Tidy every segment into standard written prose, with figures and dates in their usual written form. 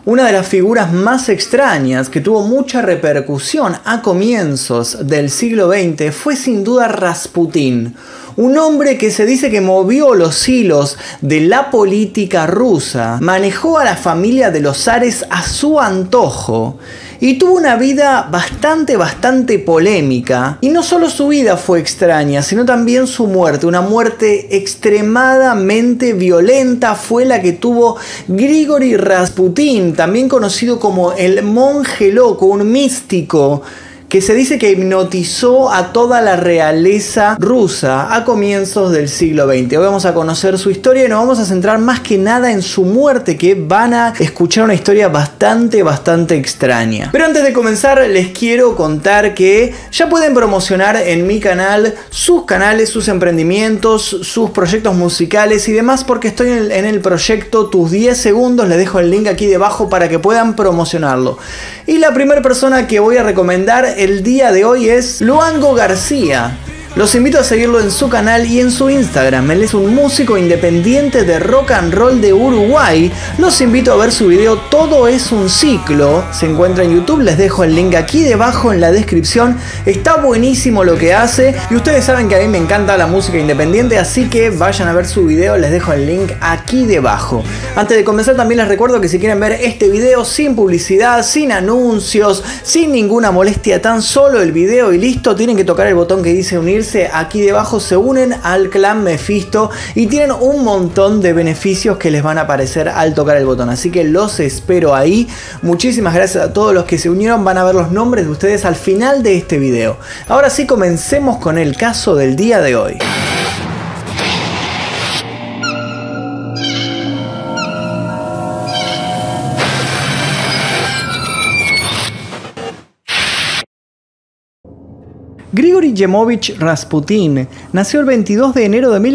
Una de las figuras más extrañas que tuvo mucha repercusión a comienzos del siglo XX fue sin duda Rasputín, un hombre que se dice que movió los hilos de la política rusa, manejó a la familia de los zares a su antojo y tuvo una vida bastante polémica. Y no solo su vida fue extraña, sino también su muerte. Una muerte extremadamente violenta fue la que tuvo Grigori Rasputin, también conocido como el monje loco, un místico que se dice que hipnotizó a toda la realeza rusa a comienzos del siglo XX. Hoy vamos a conocer su historia y nos vamos a centrar más que nada en su muerte, que van a escuchar una historia bastante extraña. Pero antes de comenzar les quiero contar que ya pueden promocionar en mi canal sus canales, sus emprendimientos, sus proyectos musicales y demás, porque estoy en el proyecto Tus 10 Segundos. Les dejo el link aquí debajo para que puedan promocionarlo. Y la primera persona que voy a recomendar el día de hoy es Luango García. Los invito a seguirlo en su canal y en su Instagram. Él es un músico independiente de rock and roll de Uruguay. Los invito a ver su video Todo es un ciclo. Se encuentra en YouTube, les dejo el link aquí debajo en la descripción. Está buenísimo lo que hace y ustedes saben que a mí me encanta la música independiente, así que vayan a ver su video, les dejo el link aquí debajo. Antes de comenzar también les recuerdo que si quieren ver este video sin publicidad, sin anuncios, sin ninguna molestia, tan solo el video y listo, tienen que tocar el botón que dice unirse. Aquí debajo se unen al clan Mephisto y tienen un montón de beneficios que les van a aparecer al tocar el botón, así que los espero ahí. Muchísimas gracias a todos los que se unieron, van a ver los nombres de ustedes al final de este video. Ahora sí, comencemos con el caso del día de hoy. Grigori Yemovich Rasputin nació el 22 de enero de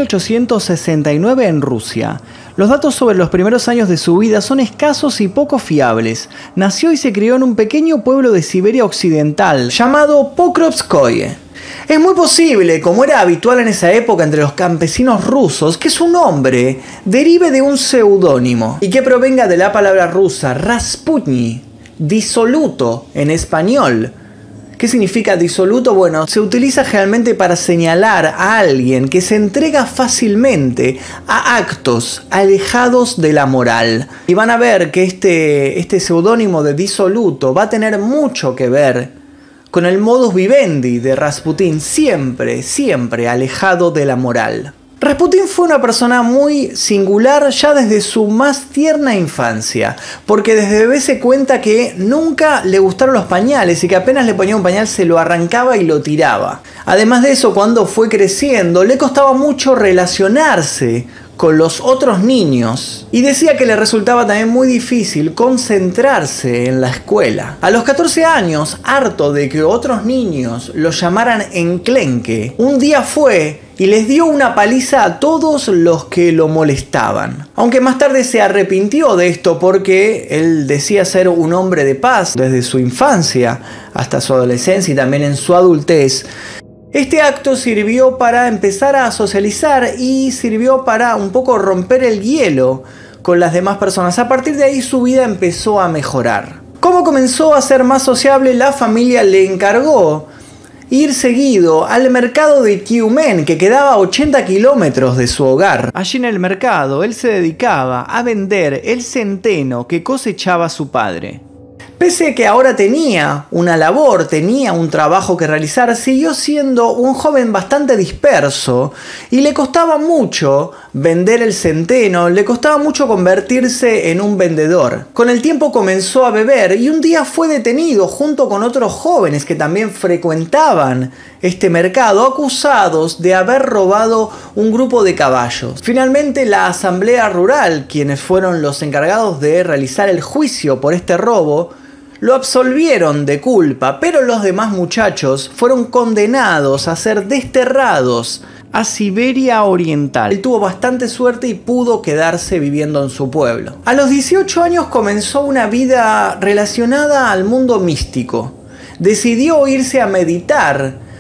1869 en Rusia. Los datos sobre los primeros años de su vida son escasos y poco fiables. Nació y se crió en un pequeño pueblo de Siberia Occidental llamado Pokrovskoye. Es muy posible, como era habitual en esa época entre los campesinos rusos, que su nombre derive de un seudónimo y que provenga de la palabra rusa Rasputny, disoluto en español. ¿Qué significa disoluto? Bueno, se utiliza generalmente para señalar a alguien que se entrega fácilmente a actos alejados de la moral. Y van a ver que este seudónimo de disoluto va a tener mucho que ver con el modus vivendi de Rasputín, siempre alejado de la moral. Rasputín fue una persona muy singular ya desde su más tierna infancia, porque desde bebé se cuenta que nunca le gustaron los pañales y que apenas le ponía un pañal se lo arrancaba y lo tiraba. Además de eso, cuando fue creciendo le costaba mucho relacionarse con los otros niños y decía que le resultaba también muy difícil concentrarse en la escuela. A los 14 años, harto de que otros niños lo llamaran enclenque, un día fue y les dio una paliza a todos los que lo molestaban. Aunque más tarde se arrepintió de esto porque él decía ser un hombre de paz desde su infancia hasta su adolescencia y también en su adultez. Este acto sirvió para empezar a socializar y sirvió para un poco romper el hielo con las demás personas. A partir de ahí su vida empezó a mejorar. Como comenzó a ser más sociable, la familia le encargó ir seguido al mercado de Tiumen, que quedaba a 80 kilómetros de su hogar. Allí en el mercado él se dedicaba a vender el centeno que cosechaba su padre. Pese a que ahora tenía una labor, tenía un trabajo que realizar, siguió siendo un joven bastante disperso y le costaba mucho vender el centeno, le costaba mucho convertirse en un vendedor. Con el tiempo comenzó a beber y un día fue detenido junto con otros jóvenes que también frecuentaban este mercado, acusados de haber robado un grupo de caballos. Finalmente la asamblea rural, quienes fueron los encargados de realizar el juicio por este robo, lo absolvieron de culpa, pero los demás muchachos fueron condenados a ser desterrados a Siberia Oriental. Él tuvo bastante suerte y pudo quedarse viviendo en su pueblo. A los 18 años comenzó una vida relacionada al mundo místico. Decidió irse a meditar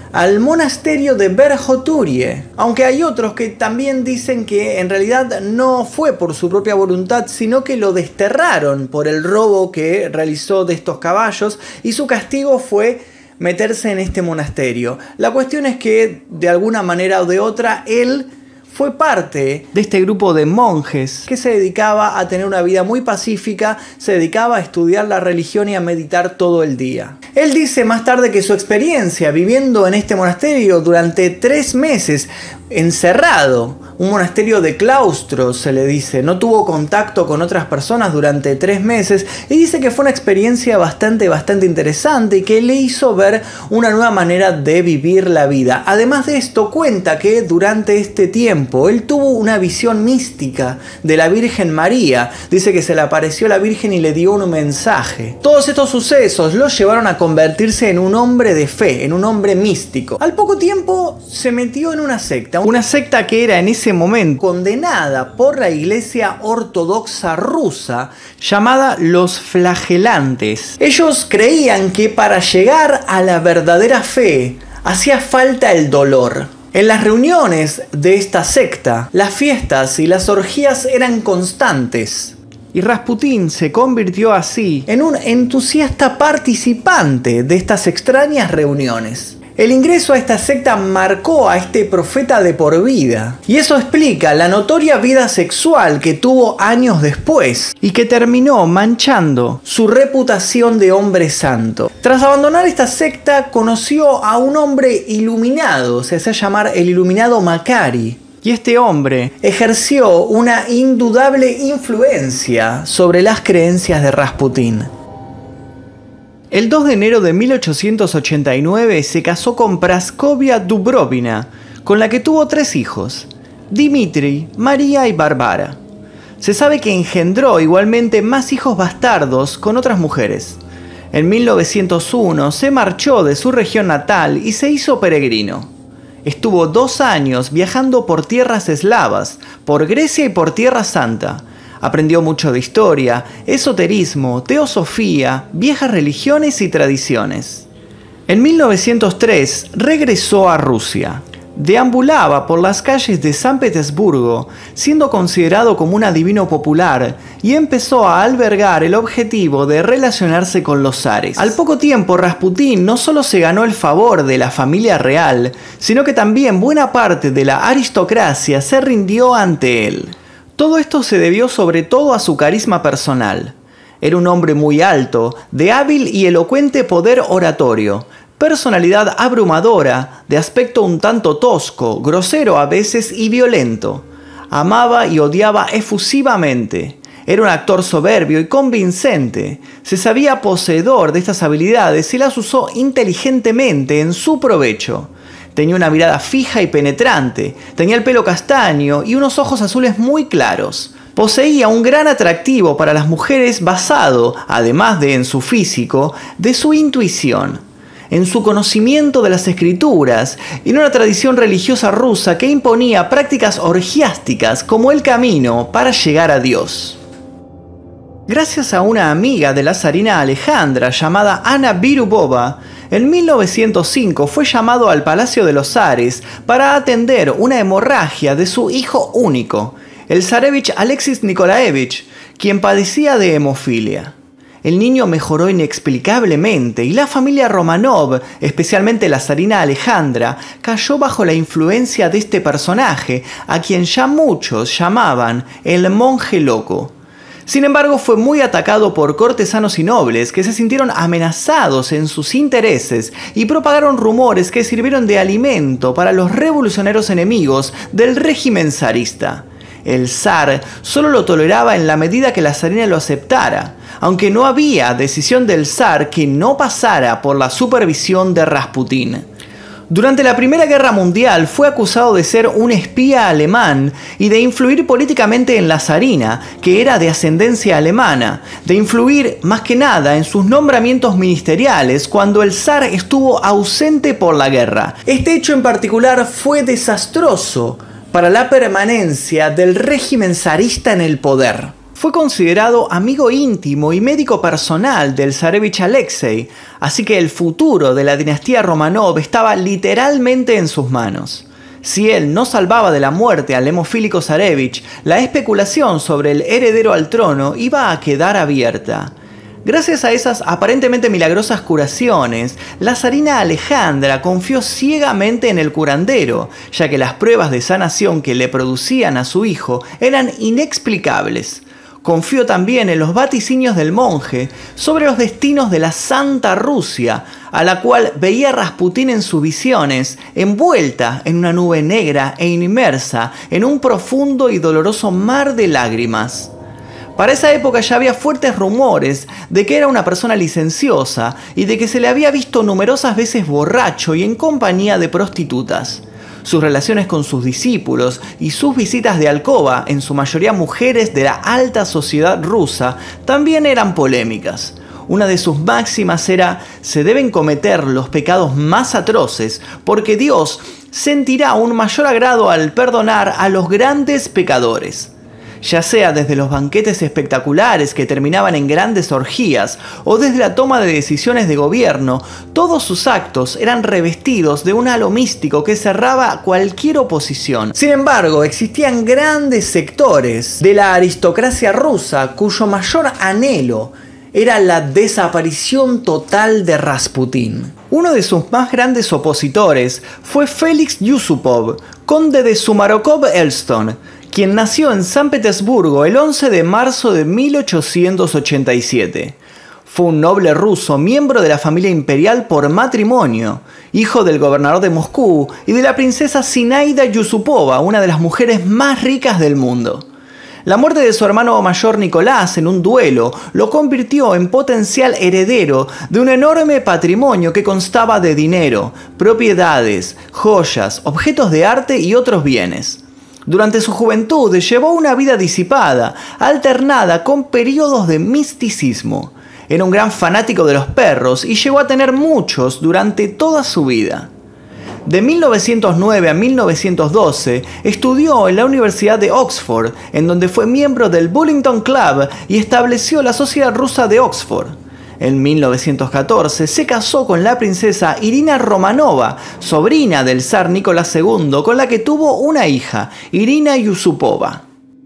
al monasterio de Verkhoturye, aunque hay otros que también dicen que en realidad no fue por su propia voluntad, sino que lo desterraron por el robo que realizó de estos caballos y su castigo fue meterse en este monasterio. La cuestión es que de alguna manera o de otra él fue parte de este grupo de monjes que se dedicaba a tener una vida muy pacífica, se dedicaba a estudiar la religión y a meditar todo el día. Él dice más tarde que su experiencia viviendo en este monasterio durante 3 meses, encerrado, un monasterio de claustro se le dice, no tuvo contacto con otras personas durante 3 meses y dice que fue una experiencia bastante interesante y que le hizo ver una nueva manera de vivir la vida. Además de esto, cuenta que durante este tiempo él tuvo una visión mística de la Virgen María. Dice que se le apareció la Virgen y le dio un mensaje. Todos estos sucesos lo llevaron a convertirse en un hombre de fe, en un hombre místico. Al poco tiempo se metió en una secta que era en ese momento condenada por la Iglesia Ortodoxa rusa, llamada los Flagelantes. Ellos creían que para llegar a la verdadera fe hacía falta el dolor. En las reuniones de esta secta, las fiestas y las orgías eran constantes. Y Rasputín se convirtió así en un entusiasta participante de estas extrañas reuniones. El ingreso a esta secta marcó a este profeta de por vida. Y eso explica la notoria vida sexual que tuvo años después y que terminó manchando su reputación de hombre santo. Tras abandonar esta secta, conoció a un hombre iluminado, se hacía llamar el iluminado Makari. Y este hombre ejerció una indudable influencia sobre las creencias de Rasputín. El 2 de enero de 1889 se casó con Praskovia Dubrovina, con la que tuvo 3 hijos, Dmitri, María y Bárbara. Se sabe que engendró igualmente más hijos bastardos con otras mujeres. En 1901 se marchó de su región natal y se hizo peregrino. Estuvo 2 años viajando por tierras eslavas, por Grecia y por Tierra Santa. Aprendió mucho de historia, esoterismo, teosofía, viejas religiones y tradiciones. En 1903 regresó a Rusia. Deambulaba por las calles de San Petersburgo, siendo considerado como un adivino popular, y empezó a albergar el objetivo de relacionarse con los zares. Al poco tiempo, Rasputín no solo se ganó el favor de la familia real, sino que también buena parte de la aristocracia se rindió ante él. Todo esto se debió sobre todo a su carisma personal. Era un hombre muy alto, de hábil y elocuente poder oratorio, personalidad abrumadora, de aspecto un tanto tosco, grosero a veces y violento. Amaba y odiaba efusivamente. Era un actor soberbio y convincente. Se sabía poseedor de estas habilidades y las usó inteligentemente en su provecho. Tenía una mirada fija y penetrante, tenía el pelo castaño y unos ojos azules muy claros. Poseía un gran atractivo para las mujeres basado, además de en su físico, de su intuición, en su conocimiento de las escrituras y en una tradición religiosa rusa que imponía prácticas orgiásticas como el camino para llegar a Dios. Gracias a una amiga de la zarina Alejandra llamada Ana Birubova, en 1905 fue llamado al Palacio de los Zares para atender una hemorragia de su hijo único, el zarevich Alexis Nikolaevich, quien padecía de hemofilia. El niño mejoró inexplicablemente y la familia Romanov, especialmente la zarina Alejandra, cayó bajo la influencia de este personaje, a quien ya muchos llamaban el monje loco. Sin embargo, fue muy atacado por cortesanos y nobles que se sintieron amenazados en sus intereses y propagaron rumores que sirvieron de alimento para los revolucionarios enemigos del régimen zarista. El zar solo lo toleraba en la medida que la zarina lo aceptara, aunque no había decisión del zar que no pasara por la supervisión de Rasputín. Durante la Primera Guerra Mundial fue acusado de ser un espía alemán y de influir políticamente en la zarina, que era de ascendencia alemana, de influir más que nada en sus nombramientos ministeriales cuando el zar estuvo ausente por la guerra. Este hecho en particular fue desastroso para la permanencia del régimen zarista en el poder. fue considerado amigo íntimo y médico personal del zarevich Alexei, así que el futuro de la dinastía Romanov estaba literalmente en sus manos. Si él no salvaba de la muerte al hemofílico zarevich, la especulación sobre el heredero al trono iba a quedar abierta. Gracias a esas aparentemente milagrosas curaciones, la zarina Alejandra confió ciegamente en el curandero, ya que las pruebas de sanación que le producían a su hijo eran inexplicables. Confió también en los vaticinios del monje sobre los destinos de la Santa Rusia, a la cual veía Rasputín en sus visiones, envuelta en una nube negra e inmersa en un profundo y doloroso mar de lágrimas. Para esa época ya había fuertes rumores de que era una persona licenciosa y de que se le había visto numerosas veces borracho y en compañía de prostitutas. Sus relaciones con sus discípulos y sus visitas de alcoba, en su mayoría mujeres de la alta sociedad rusa, también eran polémicas. Una de sus máximas era: se deben cometer los pecados más atroces, porque Dios sentirá un mayor agrado al perdonar a los grandes pecadores. Ya sea desde los banquetes espectaculares que terminaban en grandes orgías o desde la toma de decisiones de gobierno, todos sus actos eran revestidos de un halo místico que cerraba cualquier oposición. Sin embargo, existían grandes sectores de la aristocracia rusa cuyo mayor anhelo era la desaparición total de Rasputín. Uno de sus más grandes opositores fue Félix Yusupov, conde de Sumarokov-Elston, quien nació en San Petersburgo el 11 de marzo de 1887. Fue un noble ruso, miembro de la familia imperial por matrimonio, hijo del gobernador de Moscú y de la princesa Zinaida Yusupova, una de las mujeres más ricas del mundo. La muerte de su hermano mayor Nicolás en un duelo lo convirtió en potencial heredero de un enorme patrimonio que constaba de dinero, propiedades, joyas, objetos de arte y otros bienes. Durante su juventud llevó una vida disipada, alternada con periodos de misticismo. Era un gran fanático de los perros y llegó a tener muchos durante toda su vida. De 1909 a 1912 estudió en la Universidad de Oxford, en donde fue miembro del Bullington Club y estableció la Sociedad Rusa de Oxford. En 1914 se casó con la princesa Irina Romanova, sobrina del zar Nicolás II, con la que tuvo una hija, Irina Yusupova.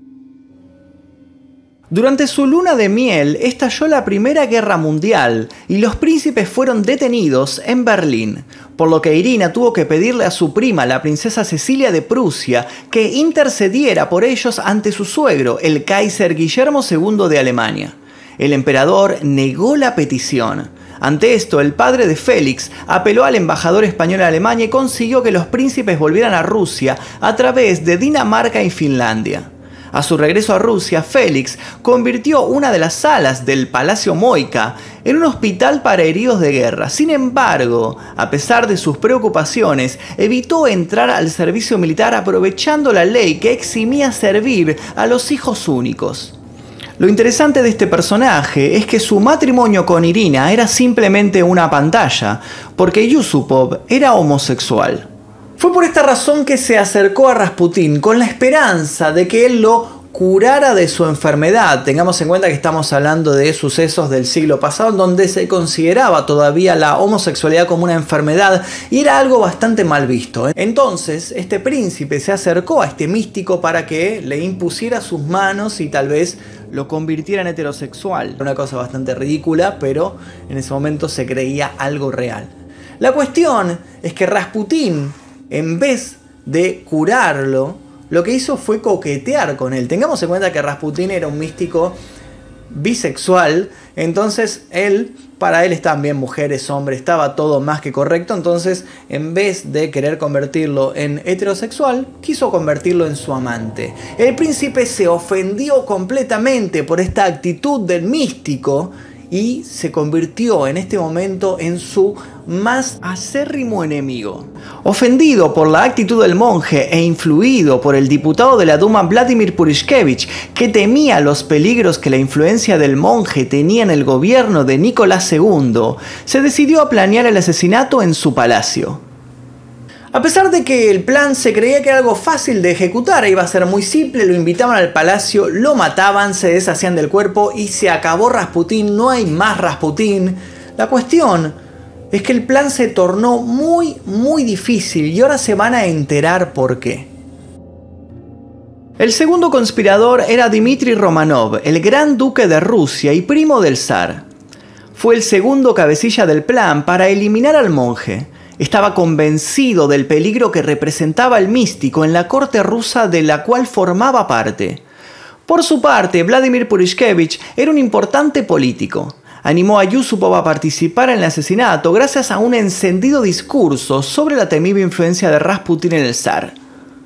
Durante su luna de miel estalló la Primera Guerra Mundial y los príncipes fueron detenidos en Berlín, por lo que Irina tuvo que pedirle a su prima, la princesa Cecilia de Prusia, que intercediera por ellos ante su suegro, el Kaiser Guillermo II de Alemania. El emperador negó la petición. Ante esto, el padre de Félix apeló al embajador español en Alemania y consiguió que los príncipes volvieran a Rusia a través de Dinamarca y Finlandia. A su regreso a Rusia, Félix convirtió una de las salas del Palacio Moika en un hospital para heridos de guerra. Sin embargo, a pesar de sus preocupaciones, evitó entrar al servicio militar aprovechando la ley que eximía servir a los hijos únicos. Lo interesante de este personaje es que su matrimonio con Irina era simplemente una pantalla, porque Yusupov era homosexual. Fue por esta razón que se acercó a Rasputín con la esperanza de que él lo curara de su enfermedad. Tengamos en cuenta que estamos hablando de sucesos del siglo pasado en donde se consideraba todavía la homosexualidad como una enfermedad y era algo bastante mal visto. Entonces este príncipe se acercó a este místico para que le impusiera sus manos y tal vez lo convirtiera en heterosexual. Una cosa bastante ridícula, pero en ese momento se creía algo real. La cuestión es que Rasputín, en vez de curarlo, lo que hizo fue coquetear con él. Tengamos en cuenta que Rasputín era un místico bisexual, entonces para él estaban bien mujeres, hombres, estaba todo más que correcto. Entonces, en vez de querer convertirlo en heterosexual, quiso convertirlo en su amante. El príncipe se ofendió completamente por esta actitud del místico y se convirtió en este momento en su más acérrimo enemigo. Ofendido por la actitud del monje e influido por el diputado de la Duma Vladimir Purishkevich, que temía los peligros que la influencia del monje tenía en el gobierno de Nicolás II, se decidió a planear el asesinato en su palacio. A pesar de que el plan se creía que era algo fácil de ejecutar, iba a ser muy simple, lo invitaban al palacio, lo mataban, se deshacían del cuerpo y se acabó Rasputín, no hay más Rasputín. La cuestión es que el plan se tornó muy difícil y ahora se van a enterar por qué. El segundo conspirador era Dmitri Romanov, el gran duque de Rusia y primo del zar. Fue el segundo cabecilla del plan para eliminar al monje. Estaba convencido del peligro que representaba el místico en la corte rusa de la cual formaba parte. Por su parte, Vladimir Purishkevich era un importante político. Animó a Yusupov a participar en el asesinato gracias a un encendido discurso sobre la temible influencia de Rasputín en el zar.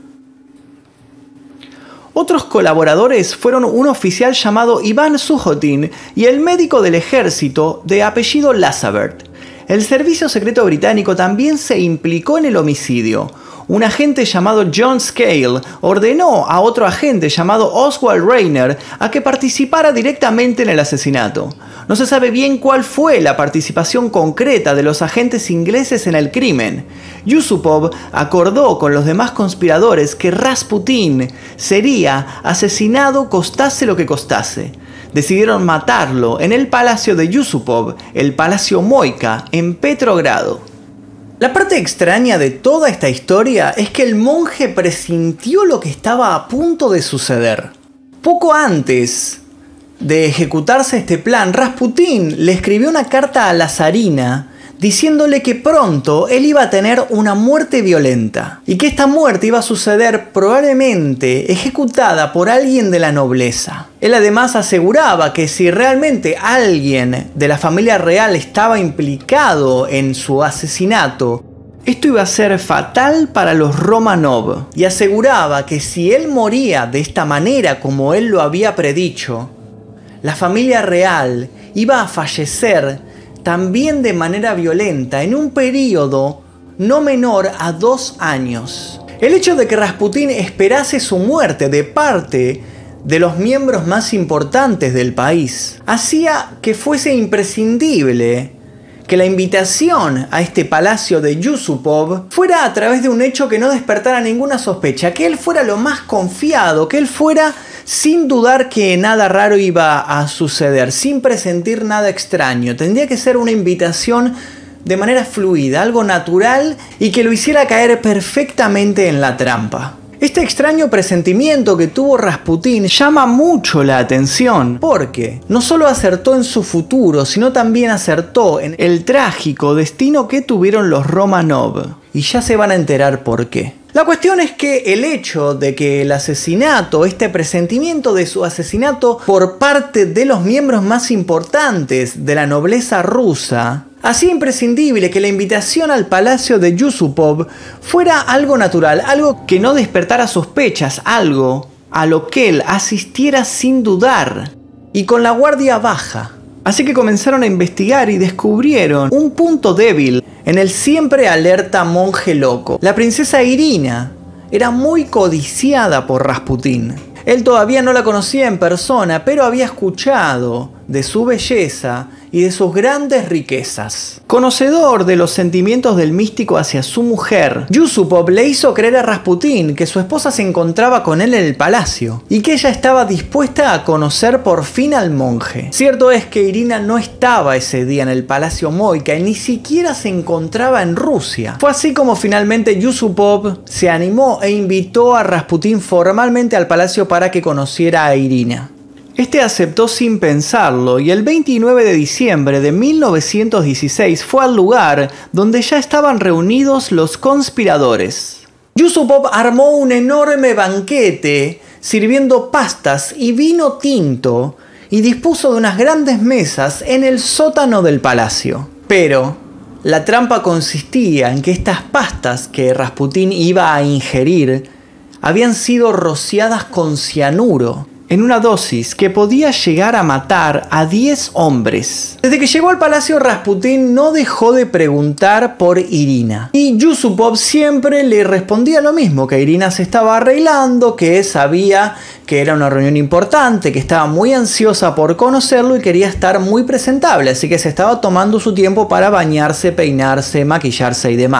Otros colaboradores fueron un oficial llamado Iván Sujotin y el médico del ejército de apellido Lazavert. El servicio secreto británico también se implicó en el homicidio. Un agente llamado John Scale ordenó a otro agente llamado Oswald Reiner a que participara directamente en el asesinato. No se sabe bien cuál fue la participación concreta de los agentes ingleses en el crimen. Yusupov acordó con los demás conspiradores que Rasputín sería asesinado costase lo que costase. Decidieron matarlo en el palacio de Yusupov, el Palacio Moika, en Petrogrado. La parte extraña de toda esta historia es que el monje presintió lo que estaba a punto de suceder. Poco antes de ejecutarse este plan, Rasputín le escribió una carta a la zarina diciéndole que pronto él iba a tener una muerte violenta y que esta muerte iba a suceder probablemente ejecutada por alguien de la nobleza. Él además aseguraba que si realmente alguien de la familia real estaba implicado en su asesinato, esto iba a ser fatal para los Romanov, y aseguraba que si él moría de esta manera como él lo había predicho, la familia real iba a fallecer también de manera violenta en un periodo no menor a 2 años. El hecho de que Rasputín esperase su muerte de parte de los miembros más importantes del país hacía que fuese imprescindible que la invitación a este palacio de Yusupov fuera a través de un hecho que no despertara ninguna sospecha, que él fuera lo más confiado, que él fuera sin dudar que nada raro iba a suceder, sin presentir nada extraño. Tendría que ser una invitación de manera fluida, algo natural y que lo hiciera caer perfectamente en la trampa. Este extraño presentimiento que tuvo Rasputín llama mucho la atención porque no solo acertó en su futuro, sino también acertó en el trágico destino que tuvieron los Romanov. Y ya se van a enterar por qué. La cuestión es que el hecho de que el asesinato, este presentimiento de su asesinato por parte de los miembros más importantes de la nobleza rusa, hacía imprescindible que la invitación al palacio de Yusupov fuera algo natural, algo que no despertara sospechas, algo a lo que él asistiera sin dudar y con la guardia baja. Así que comenzaron a investigar y descubrieron un punto débil en el siempre alerta monje loco. La princesa Irina era muy codiciada por Rasputín. Él todavía no la conocía en persona, pero había escuchado de su belleza y de sus grandes riquezas. Conocedor de los sentimientos del místico hacia su mujer, Yusupov le hizo creer a Rasputín que su esposa se encontraba con él en el palacio y que ella estaba dispuesta a conocer por fin al monje. Cierto es que Irina no estaba ese día en el Palacio Moika y ni siquiera se encontraba en Rusia. Fue así como finalmente Yusupov se animó e invitó a Rasputín formalmente al palacio para que conociera a Irina. Este aceptó sin pensarlo y el 29 de diciembre de 1916 fue al lugar donde ya estaban reunidos los conspiradores. Yusupov armó un enorme banquete sirviendo pastas y vino tinto y dispuso de unas grandes mesas en el sótano del palacio. Pero la trampa consistía en que estas pastas que Rasputín iba a ingerir habían sido rociadas con cianuro, en una dosis que podía llegar a matar a 10 hombres. Desde que llegó al palacio, Rasputín no dejó de preguntar por Irina. Y Yusupov siempre le respondía lo mismo, que Irina se estaba arreglando, que sabía que era una reunión importante, que estaba muy ansiosa por conocerlo y quería estar muy presentable, así que se estaba tomando su tiempo para bañarse, peinarse, maquillarse y demás.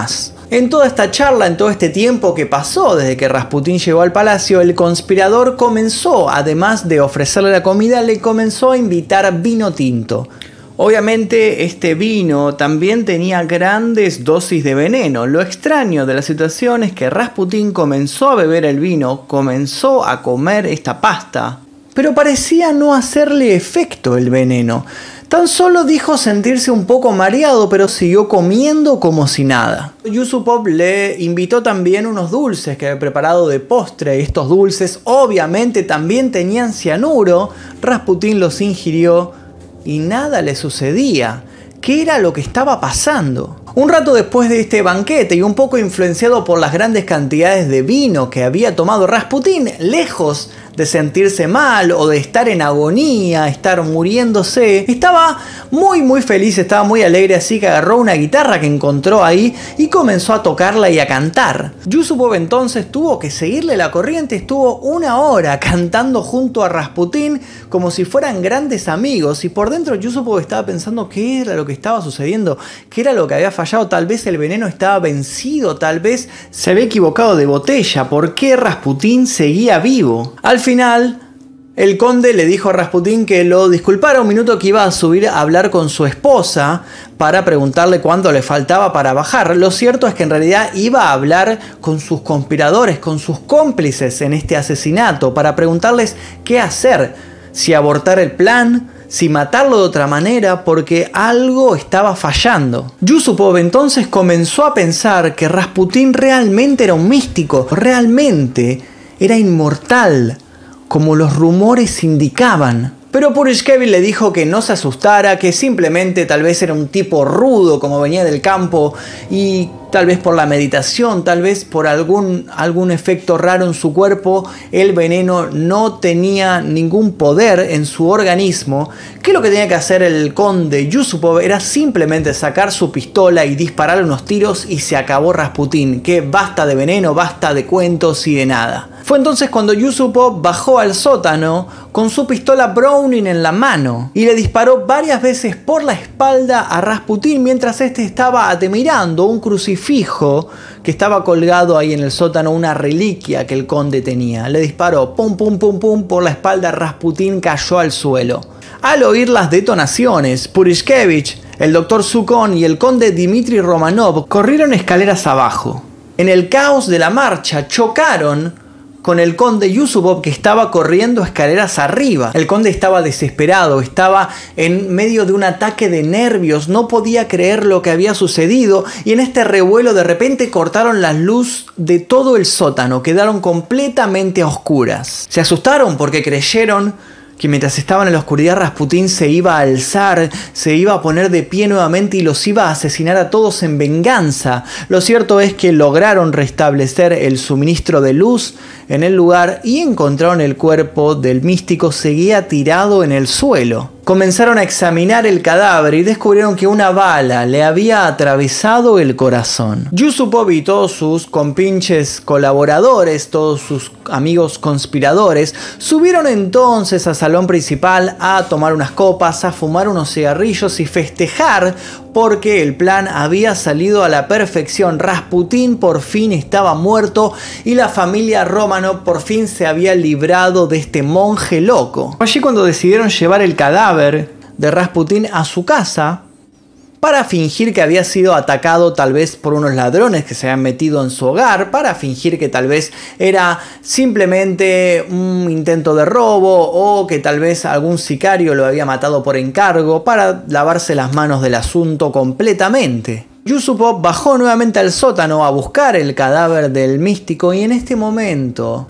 En toda esta charla, en todo este tiempo que pasó desde que Rasputín llegó al palacio, el conspirador comenzó, además de ofrecerle la comida, le comenzó a invitar vino tinto. Obviamente este vino también tenía grandes dosis de veneno. Lo extraño de la situación es que Rasputín comenzó a beber el vino, comenzó a comer esta pasta, pero parecía no hacerle efecto el veneno. Tan solo dijo sentirse un poco mareado, pero siguió comiendo como si nada. Yusupov le invitó también unos dulces que había preparado de postre. Estos dulces obviamente también tenían cianuro. Rasputín los ingirió y nada le sucedía. ¿Qué era lo que estaba pasando? Un rato después de este banquete y un poco influenciado por las grandes cantidades de vino que había tomado Rasputín, lejos de sentirse mal o de estar en agonía, estar muriéndose, estaba muy feliz, estaba muy alegre, así que agarró una guitarra que encontró ahí y comenzó a tocarla y a cantar. Yusupov entonces tuvo que seguirle la corriente, estuvo 1 hora cantando junto a Rasputín como si fueran grandes amigos, y por dentro Yusupov estaba pensando qué era lo que estaba sucediendo, qué era lo que había fallado. Tal vez el veneno estaba vencido, tal vez se había equivocado de botella. ¿Por qué Rasputín seguía vivo? Al final, el conde le dijo a Rasputín que lo disculpara un minuto, que iba a subir a hablar con su esposa para preguntarle cuánto le faltaba para bajar. Lo cierto es que en realidad iba a hablar con sus conspiradores, con sus cómplices en este asesinato, para preguntarles qué hacer, si abortar el plan, si matarlo de otra manera, porque algo estaba fallando. Yusupov entonces comenzó a pensar que Rasputín realmente era un místico, realmente era inmortal, como los rumores indicaban. Pero Purishkevich le dijo que no se asustara, que simplemente tal vez era un tipo rudo como venía del campo, y tal vez por la meditación, tal vez por algún efecto raro en su cuerpo, el veneno no tenía ningún poder en su organismo, que lo que tenía que hacer el conde Yusupov era simplemente sacar su pistola y disparar unos tiros y se acabó Rasputín, que basta de veneno, basta de cuentos y de nada. Fue entonces cuando Yusupov bajó al sótano con su pistola Browning en la mano y le disparó varias veces por la espalda a Rasputín mientras este estaba admirando un crucifijo que estaba colgado ahí en el sótano, una reliquia que el conde tenía. Le disparó pum pum pum pum por la espalda, Rasputín cayó al suelo. Al oír las detonaciones, Purishkevich, el doctor Zhukov y el conde Dmitri Romanov corrieron escaleras abajo. En el caos de la marcha chocaron con el conde Yusupov, que estaba corriendo escaleras arriba. El conde estaba desesperado, estaba en medio de un ataque de nervios, no podía creer lo que había sucedido, y en este revuelo de repente cortaron la luz de todo el sótano, quedaron completamente a oscuras. Se asustaron porque creyeron que mientras estaban en la oscuridad Rasputín se iba a alzar, se iba a poner de pie nuevamente y los iba a asesinar a todos en venganza. Lo cierto es que lograron restablecer el suministro de luz en el lugar y encontraron el cuerpo del místico, seguía tirado en el suelo. Comenzaron a examinar el cadáver y descubrieron que una bala le había atravesado el corazón. Yusupov y todos sus compinches colaboradores, todos sus amigos conspiradores, subieron entonces al salón principal a tomar unas copas, a fumar unos cigarrillos y festejar porque el plan había salido a la perfección. Rasputín por fin estaba muerto y la familia Romanov por fin se había librado de este monje loco. Allí cuando decidieron llevar el cadáver de Rasputín a su casa para fingir que había sido atacado tal vez por unos ladrones que se habían metido en su hogar, para fingir que tal vez era simplemente un intento de robo o que tal vez algún sicario lo había matado por encargo, para lavarse las manos del asunto completamente. Yusupov bajó nuevamente al sótano a buscar el cadáver del místico y en este momento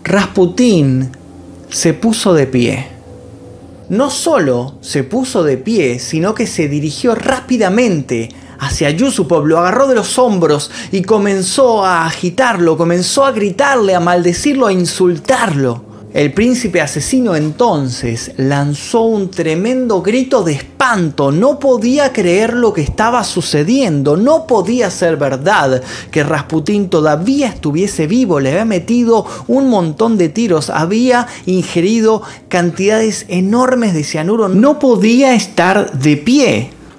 Rasputín se puso de pie. No solo se puso de pie, sino que se dirigió rápidamente hacia Yusupov, lo agarró de los hombros y comenzó a agitarlo, comenzó a gritarle, a maldecirlo, a insultarlo. El príncipe asesino entonces lanzó un tremendo grito de espanto. No podía creer lo que estaba sucediendo. No podía ser verdad que Rasputín todavía estuviese vivo. Le había metido un montón de tiros. Había ingerido cantidades enormes de cianuro. No podía estar de pie.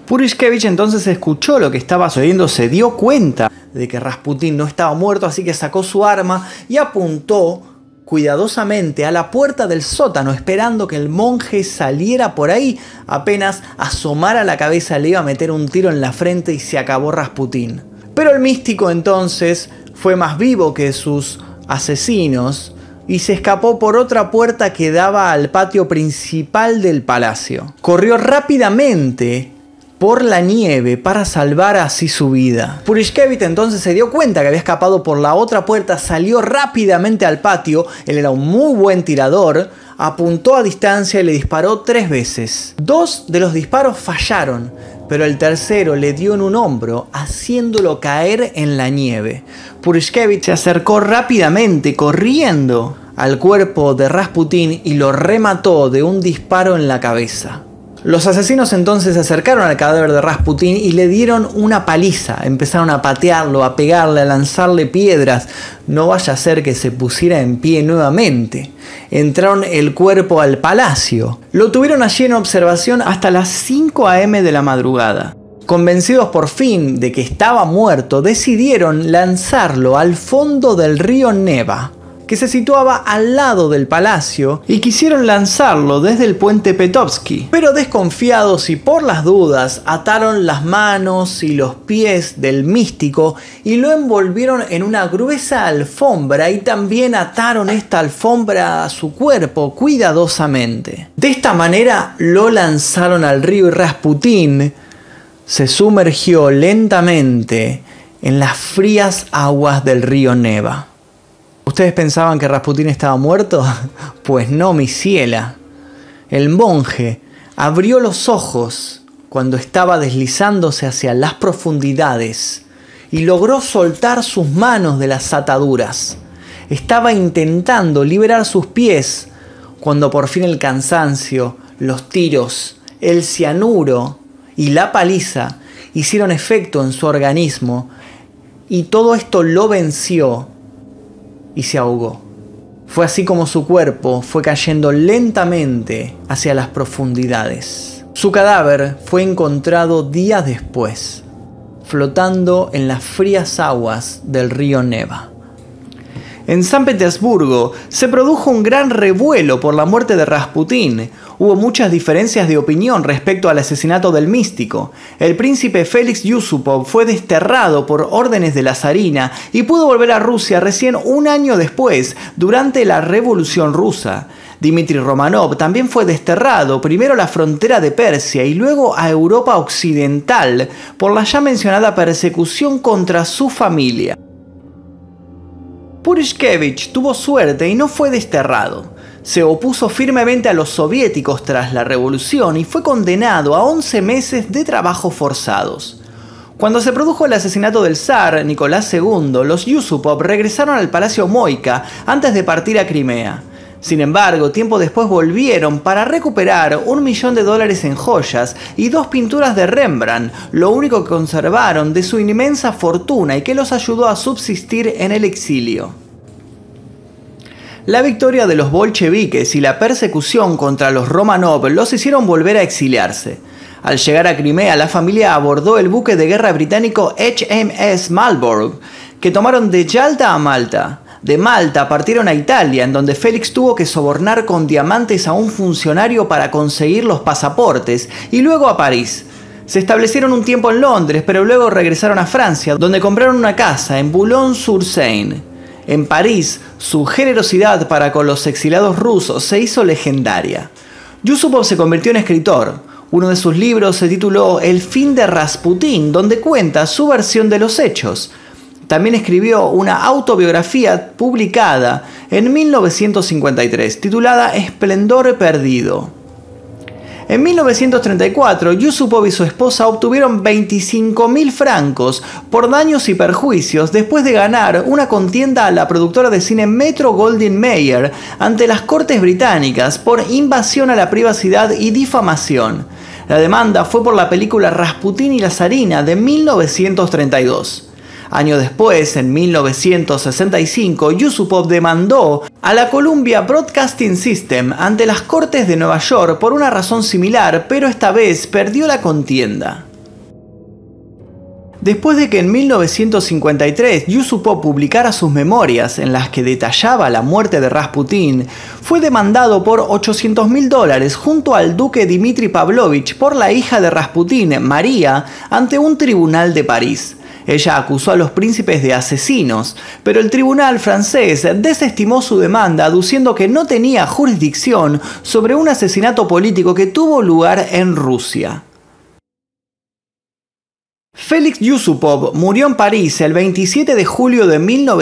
Purishkevich entonces escuchó lo que estaba sucediendo, se dio cuenta de que Rasputín no estaba muerto, así que sacó su arma y apuntó cuidadosamente a la puerta del sótano, esperando que el monje saliera por ahí. Apenas asomara la cabeza le iba a meter un tiro en la frente y se acabó Rasputín. Pero el místico entonces fue más vivo que sus asesinos y se escapó por otra puerta que daba al patio principal del palacio. Corrió rápidamente por la nieve para salvar así su vida. Purishkevich entonces se dio cuenta que había escapado por la otra puerta, salió rápidamente al patio, él era un muy buen tirador, apuntó a distancia y le disparó 3 veces. 2 de los disparos fallaron, pero el tercero le dio en un hombro, haciéndolo caer en la nieve. Purishkevich se acercó rápidamente, corriendo al cuerpo de Rasputín y lo remató de un disparo en la cabeza. Los asesinos entonces se acercaron al cadáver de Rasputín y le dieron una paliza. Empezaron a patearlo, a pegarle, a lanzarle piedras. No vaya a ser que se pusiera en pie nuevamente. Entraron el cuerpo al palacio. Lo tuvieron allí en observación hasta las 5 a.m. de la madrugada. Convencidos por fin de que estaba muerto, decidieron lanzarlo al fondo del río Neva, que se situaba al lado del palacio, y quisieron lanzarlo desde el puente Petovsky. Pero desconfiados y por las dudas, ataron las manos y los pies del místico y lo envolvieron en una gruesa alfombra y también ataron esta alfombra a su cuerpo cuidadosamente. De esta manera lo lanzaron al río y Rasputín se sumergió lentamente en las frías aguas del río Neva. ¿Ustedes pensaban que Rasputín estaba muerto? Pues no, mi ciela. El monje abrió los ojos cuando estaba deslizándose hacia las profundidades y logró soltar sus manos de las ataduras. Estaba intentando liberar sus pies cuando por fin el cansancio, los tiros, el cianuro y la paliza hicieron efecto en su organismo y todo esto lo venció y se ahogó. Fue así como su cuerpo fue cayendo lentamente hacia las profundidades. Su cadáver fue encontrado días después, flotando en las frías aguas del río Neva. En San Petersburgo se produjo un gran revuelo por la muerte de Rasputín. Hubo muchas diferencias de opinión respecto al asesinato del místico. El príncipe Félix Yusupov fue desterrado por órdenes de la zarina y pudo volver a Rusia recién un año después, durante la Revolución Rusa. Dmitri Romanov también fue desterrado, primero a la frontera de Persia y luego a Europa Occidental, por la ya mencionada persecución contra su familia. Purishkevich tuvo suerte y no fue desterrado. Se opuso firmemente a los soviéticos tras la revolución y fue condenado a 11 meses de trabajos forzados. Cuando se produjo el asesinato del zar Nicolás II, los Yusupov regresaron al Palacio Moika antes de partir a Crimea. Sin embargo, tiempo después volvieron para recuperar $1 millón en joyas y 2 pinturas de Rembrandt, lo único que conservaron de su inmensa fortuna y que los ayudó a subsistir en el exilio. La victoria de los bolcheviques y la persecución contra los Romanov los hicieron volver a exiliarse. Al llegar a Crimea, la familia abordó el buque de guerra británico HMS Marlborough, que tomaron de Yalta a Malta. De Malta partieron a Italia, en donde Félix tuvo que sobornar con diamantes a un funcionario para conseguir los pasaportes, y luego a París. Se establecieron un tiempo en Londres, pero luego regresaron a Francia, donde compraron una casa en Boulogne-sur-Seine. En París, su generosidad para con los exiliados rusos se hizo legendaria. Yusupov se convirtió en escritor. Uno de sus libros se tituló El fin de Rasputín, donde cuenta su versión de los hechos. También escribió una autobiografía publicada en 1953, titulada Esplendor perdido. En 1934, Yusupov y su esposa obtuvieron 25.000 francos por daños y perjuicios después de ganar una contienda a la productora de cine Metro-Goldwyn-Mayer ante las cortes británicas por invasión a la privacidad y difamación. La demanda fue por la película Rasputín y la zarina de 1932. Años después, en 1965, Yusupov demandó a la Columbia Broadcasting System ante las cortes de Nueva York por una razón similar, pero esta vez perdió la contienda. Después de que en 1953 Yusupov publicara sus memorias en las que detallaba la muerte de Rasputín, fue demandado por $800.000 junto al duque Dmitri Pavlovich por la hija de Rasputín, María, ante un tribunal de París. Ella acusó a los príncipes de asesinos, pero el tribunal francés desestimó su demanda aduciendo que no tenía jurisdicción sobre un asesinato político que tuvo lugar en Rusia. Félix Yusupov murió en París el 27 de julio de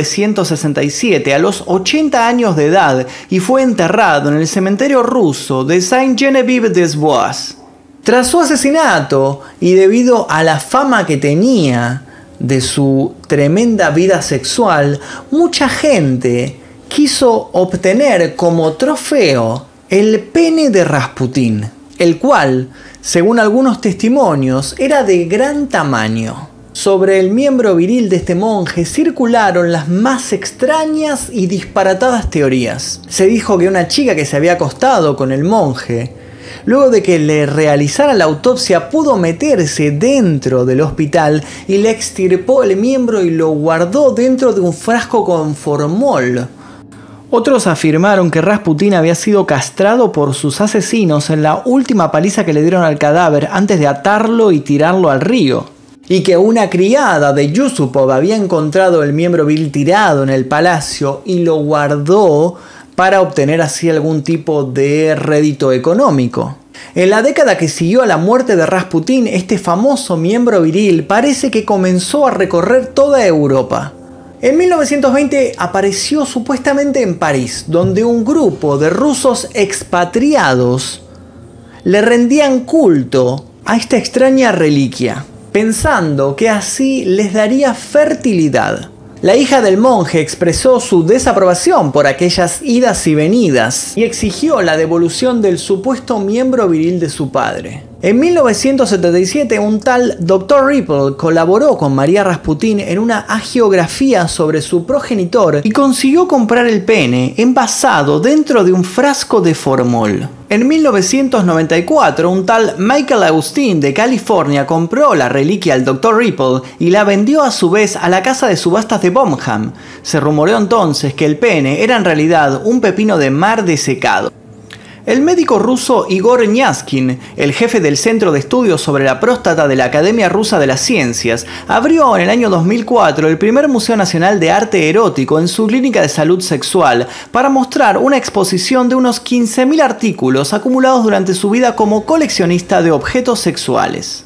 1967 a los 80 años de edad y fue enterrado en el cementerio ruso de Saint-Geneviève-des-Bois. Tras su asesinato y debido a la fama que tenía de su tremenda vida sexual, mucha gente quiso obtener como trofeo el pene de Rasputín, el cual, según algunos testimonios, era de gran tamaño. Sobre el miembro viril de este monje circularon las más extrañas y disparatadas teorías. Se dijo que una chica que se había acostado con el monje, luego de que le realizara la autopsia, pudo meterse dentro del hospital y le extirpó el miembro y lo guardó dentro de un frasco con formol. Otros afirmaron que Rasputín había sido castrado por sus asesinos en la última paliza que le dieron al cadáver antes de atarlo y tirarlo al río, y que una criada de Yusupov había encontrado el miembro viril tirado en el palacio y lo guardó para obtener así algún tipo de rédito económico. En la década que siguió a la muerte de Rasputín, este famoso miembro viril parece que comenzó a recorrer toda Europa. En 1920 apareció supuestamente en París, donde un grupo de rusos expatriados le rendían culto a esta extraña reliquia, pensando que así les daría fertilidad. La hija del monje expresó su desaprobación por aquellas idas y venidas y exigió la devolución del supuesto miembro viril de su padre. En 1977, un tal Dr. Ripple colaboró con María Rasputín en una hagiografía sobre su progenitor y consiguió comprar el pene envasado dentro de un frasco de formol. En 1994, un tal Michael Augustin de California compró la reliquia al Dr. Ripple y la vendió a su vez a la casa de subastas de Birmingham. Se rumoreó entonces que el pene era en realidad un pepino de mar desecado. El médico ruso Igor Nyaskin, el jefe del Centro de Estudios sobre la Próstata de la Academia Rusa de las Ciencias, abrió en el año 2004 el primer Museo Nacional de Arte Erótico en su clínica de salud sexual para mostrar una exposición de unos 15.000 artículos acumulados durante su vida como coleccionista de objetos sexuales.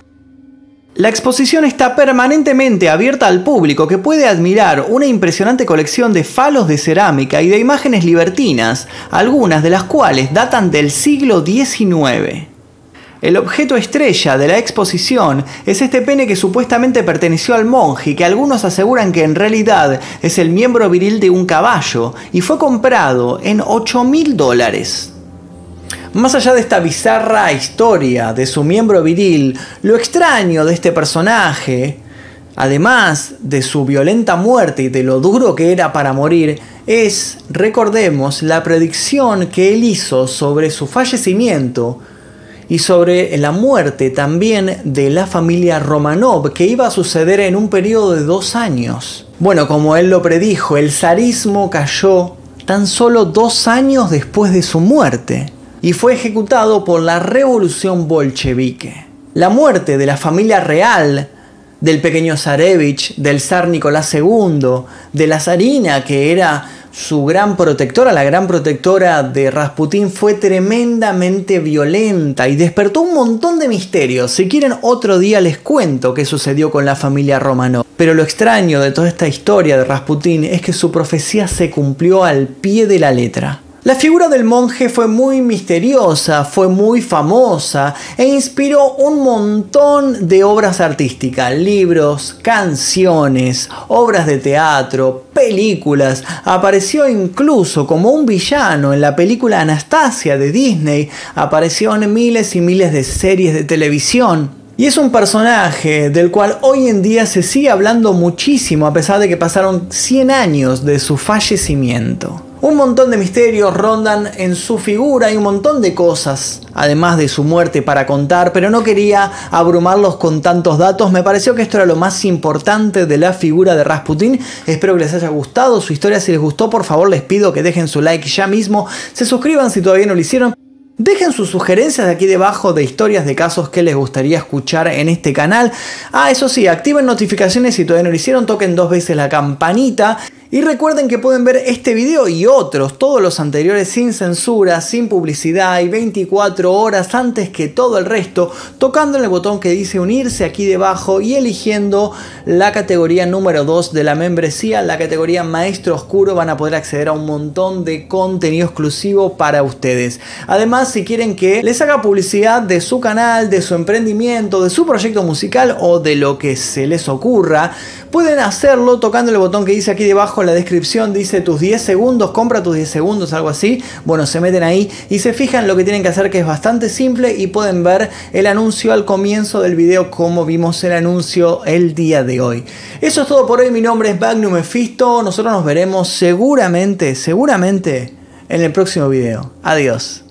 La exposición está permanentemente abierta al público, que puede admirar una impresionante colección de falos de cerámica y de imágenes libertinas, algunas de las cuales datan del siglo XIX. El objeto estrella de la exposición es este pene que supuestamente perteneció al monje y que algunos aseguran que en realidad es el miembro viril de un caballo y fue comprado en $8.000. Más allá de esta bizarra historia de su miembro viril, lo extraño de este personaje, además de su violenta muerte y de lo duro que era para morir, es, recordemos, la predicción que él hizo sobre su fallecimiento y sobre la muerte también de la familia Romanov, que iba a suceder en un periodo de 2 años. Bueno, como él lo predijo, el zarismo cayó tan solo 2 años después de su muerte y fue ejecutado por la revolución bolchevique. La muerte de la familia real, del pequeño zarevich, del zar Nicolás II, de la zarina que era su gran protectora, la gran protectora de Rasputín, fue tremendamente violenta y despertó un montón de misterios. Si quieren, otro día les cuento qué sucedió con la familia Romanov. Pero lo extraño de toda esta historia de Rasputín es que su profecía se cumplió al pie de la letra. La figura del monje fue muy misteriosa, fue muy famosa e inspiró un montón de obras artísticas, libros, canciones, obras de teatro, películas. Apareció incluso como un villano en la película Anastasia de Disney, apareció en miles y miles de series de televisión. Y es un personaje del cual hoy en día se sigue hablando muchísimo a pesar de que pasaron 100 años de su fallecimiento. Un montón de misterios rondan en su figura y un montón de cosas, además de su muerte, para contar, pero no quería abrumarlos con tantos datos. Me pareció que esto era lo más importante de la figura de Rasputín. Espero que les haya gustado su historia. Si les gustó, por favor les pido que dejen su like ya mismo, se suscriban si todavía no lo hicieron. Dejen sus sugerencias de aquí debajo de historias de casos que les gustaría escuchar en este canal. Eso sí, activen notificaciones si todavía no lo hicieron, toquen 2 veces la campanita. Y recuerden que pueden ver este video y otros, todos los anteriores, sin censura, sin publicidad y 24 horas antes que todo el resto, tocando en el botón que dice unirse aquí debajo y eligiendo la categoría número 2 de la membresía, la categoría Maestro Oscuro. Van a poder acceder a un montón de contenido exclusivo para ustedes. Además, si quieren que les haga publicidad de su canal, de su emprendimiento, de su proyecto musical o de lo que se les ocurra, pueden hacerlo tocando el botón que dice aquí debajo en la descripción, dice tus 10 segundos, compra tus 10 segundos, algo así. Bueno, se meten ahí y se fijan lo que tienen que hacer, que es bastante simple, y pueden ver el anuncio al comienzo del video, como vimos el anuncio el día de hoy. Eso es todo por hoy. Mi nombre es Magnum Mephisto. Nosotros nos veremos seguramente en el próximo video. Adiós.